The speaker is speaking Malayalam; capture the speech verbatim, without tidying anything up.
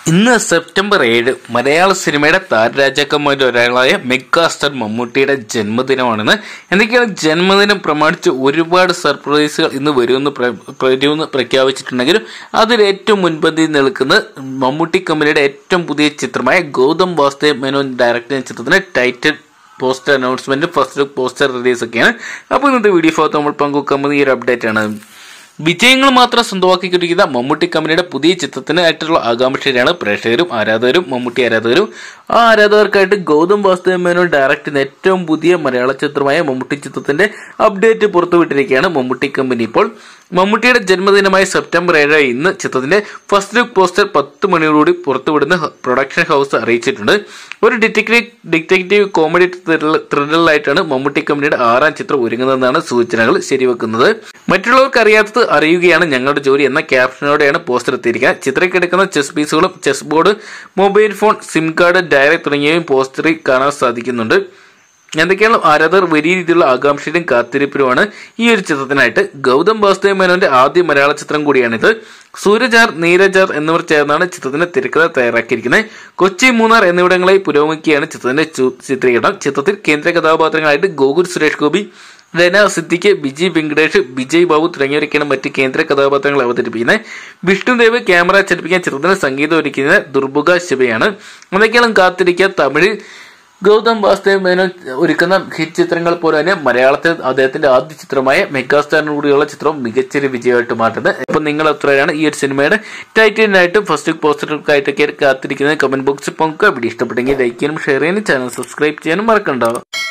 ഇന്ന് സെപ്റ്റംബർ ഏഴ് മലയാള സിനിമയുടെ താരരാജാക്കന്മാരിൽ ഒരാളായ മെഗാസ്റ്റാർ മമ്മൂട്ടിയുടെ ജന്മദിനമാണെന്ന്. എന്തൊക്കെയാണ് ജന്മദിനം പ്രമാണിച്ച് ഒരുപാട് സർപ്രൈസുകൾ ഇന്ന് വരുമെന്ന് വരുമെന്ന് പ്രഖ്യാപിച്ചിട്ടുണ്ടെങ്കിലും അതിൽ ഏറ്റവും മുൻപന്തിയിൽ നിൽക്കുന്ന മമ്മൂട്ടി കമ്പനിയുടെ ഏറ്റവും പുതിയ ചിത്രമായ ഗൗതം വാസുദേവ് മേനോൻ ഡയറക്ട് ചെയ്യുന്ന ചിത്രത്തിന് title poster announcement first look poster release ഒക്കെയാണ്. അപ്പോൾ ഇന്നത്തെ വീഡിയോ ഭാഗത്ത് നമ്മൾ പങ്കുവെക്കാൻ ഈ ഒരു അപ്ഡേറ്റ് ആണ്. വിജയങ്ങൾ മാത്രം സ്വന്തമാക്കിക്കൊണ്ടിരിക്കുന്ന മമ്മൂട്ടി കമ്പനിയുടെ പുതിയ ചിത്രത്തിനായിട്ടുള്ള ആകാംക്ഷയിലാണ് പ്രേക്ഷകരും ആരാധകരും മമ്മൂട്ടി ആരാധകരും. ആ ആരാധകർക്കായിട്ട് ഗൗതം വാസുദേവ് മേനോൻ ഡയറക്ട് ചെയ്യുന്ന ഏറ്റവും പുതിയ മലയാള ചിത്രമായ മമ്മൂട്ടി ചിത്രത്തിന്റെ അപ്ഡേറ്റ് പുറത്തുവിട്ടിരിക്കുകയാണ് മമ്മൂട്ടി കമ്പനി. ഇപ്പോൾ മമ്മൂട്ടിയുടെ ജന്മദിനമായ സെപ്റ്റംബർ ഏഴ് ഇന്ന് ചിത്രത്തിന്റെ ഫസ്റ്റ് ലുക്ക് പോസ്റ്റർ പത്ത് മണിയോടുകൂടി പുറത്തുവിടുന്ന പ്രൊഡക്ഷൻ ഹൗസ് അറിയിച്ചിട്ടുണ്ട്. ഒരു ഡിറ്റക്റ്റീവ് ഡിറ്റക്റ്റീവ് കോമഡി ത്രില്ലറായിട്ടാണ് മമ്മൂട്ടി കമ്പനിയുടെ ആറാം ചിത്രം ഒരുങ്ങുന്നതെന്നാണ് സൂചനകൾ ശരിവെക്കുന്നത്. മറ്റുള്ളവർക്ക് അറിയാത്തത് അറിയുകയാണ് ഞങ്ങളുടെ ജോലി എന്ന ക്യാപ്ഷനോടെയാണ് പോസ്റ്റർ എത്തിയിരിക്കുന്നത്. ചിത്രം കിടക്കുന്ന ചെസ് പീസുകളും chess board, mobile phone, sim card, diary തുടങ്ങിയവയും പോസ്റ്ററിൽ കാണാൻ സാധിക്കുന്നുണ്ട്. എന്തൊക്കെയാണ് ആരാധകർ വലിയ രീതിയിലുള്ള ആകാംക്ഷയിലും കാത്തിരിപ്പിലുമാണ് ഈ ഒരു ചിത്രത്തിനായിട്ട്. ഗൗതം വാസുദേവ് മേനോന്റെ ആദ്യ മലയാള ചിത്രം കൂടിയാണിത്. സൂരജ് ആർ, നീരജ് ആർ എന്നിവർ ചേർന്നാണ് ചിത്രത്തിന്റെ തിരക്കഥ തയ്യാറാക്കിയിരിക്കുന്നത്. കൊച്ചി, മൂന്നാർ എന്നിവിടങ്ങളിൽ പുരോഗമിക്കുകയാണ് ചിത്രത്തിന്റെ ചിത്രീകരണം. ചിത്രത്തിൽ കേന്ദ്ര കഥാപാത്രങ്ങളായിട്ട് ഗോകുൽ സുരേഷ് ഗോപി, രന സിദ്ദിഖ്, ബിജി വെങ്കടേഷ്, വിജയ് ബാബു തുടങ്ങിയവരൊക്കെയാണ് മറ്റ് കേന്ദ്ര കഥാപാത്രങ്ങൾ അവതരിപ്പിക്കുന്നത്. വിഷ്ണുദേവ് ക്യാമറ ചലിപ്പിക്കാൻ ചിത്രത്തിന് സംഗീതം ഒരുക്കുന്നത് ദുർബുക ശിവയാണ്. അതൊക്കെയാണ് കാത്തിരിക്കുക. തമിഴിൽ ഗൗതം വാസുദേവ് മേനോൻ ഒരുക്കുന്ന ഹിറ്റ് ചിത്രങ്ങൾ പോലെ തന്നെ മലയാളത്തിൽ അദ്ദേഹത്തിന്റെ ആദ്യ ചിത്രമായ മെഗാസ്റ്റാറിന് കൂടിയുള്ള ചിത്രം മികച്ചൊരു വിജയമായിട്ട് മാറ്റുന്നത്. അപ്പൊ നിങ്ങൾ എത്രയാണ് ഈ ഒരു സിനിമയുടെ ടൈറ്റിലിനായിട്ടും ഫസ്റ്റ് ലുക്ക് പോസ്റ്ററുകൾക്കായിട്ടൊക്കെ കാത്തിരിക്കുന്നത് കമന്റ് ബോക്സിൽ പങ്കുക. വീഡിയോ ഇഷ്ടപ്പെട്ടെങ്കിൽ ലൈക്ക് ചെയ്യാനും ഷെയർ ചെയ്യാനും ചാനൽ സബ്സ്ക്രൈബ് ചെയ്യാനും മറക്കണ്ട.